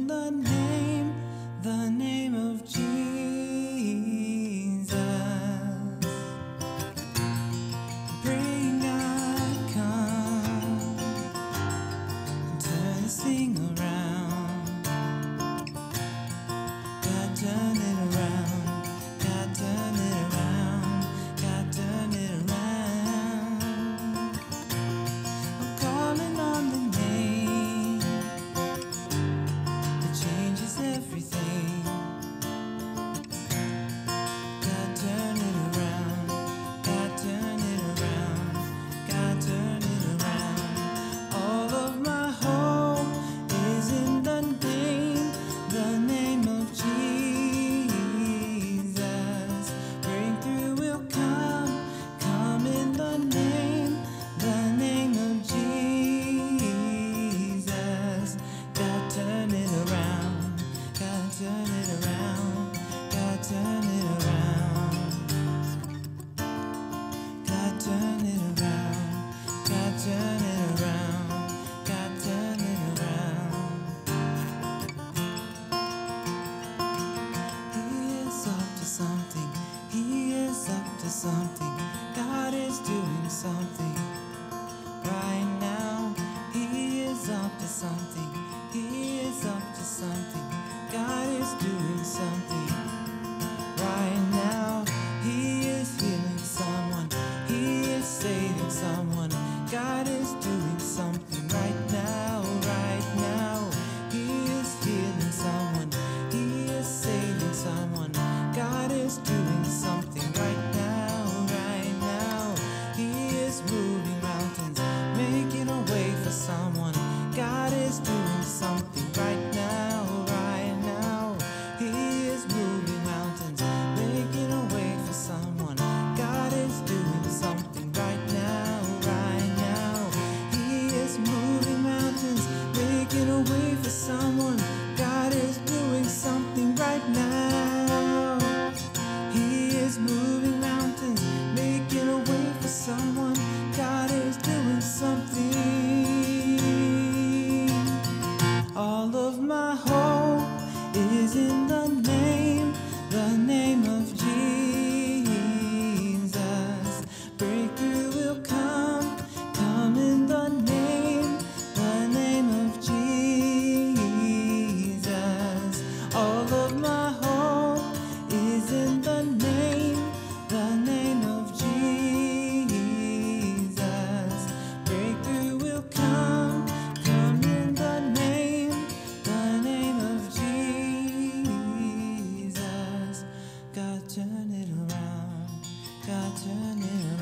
the name of Jesus. Praying God come and turn this thing around. God turn it around. God turn it around. God turn it around. I'm calling on the name that changes everything. God turn it around. God turn it around. God turn it around. All of my hope is in the name of Jesus. Breakthrough will come in the name of Jesus. God turn it around. God turn it around. God turn it around. God turn it around. God turn it around. God turn it around. He is up to something. He is up to something. God is doing something right now. He is up to something. He is up to something. God is doing something right now. He is healing someone. He is saving someone. God is doing something right now, right now. He is healing someone. He is saving someone. God is doing something right now, right now. He is moving mountains, making a way for someone. God is doing something right now, right now. He is moving mountains, making a way for someone. God is doing something right now, right now. He is moving mountains, making a way for someone. God is doing something right now. He is moving mountains, making a way for someone. God is doing something. All of my hope is in the name of Jesus. Breakthrough will come in the name of Jesus. All of my hope is in the name of Jesus. Breakthrough will come in the name of Jesus. God turn it around. God turn it around.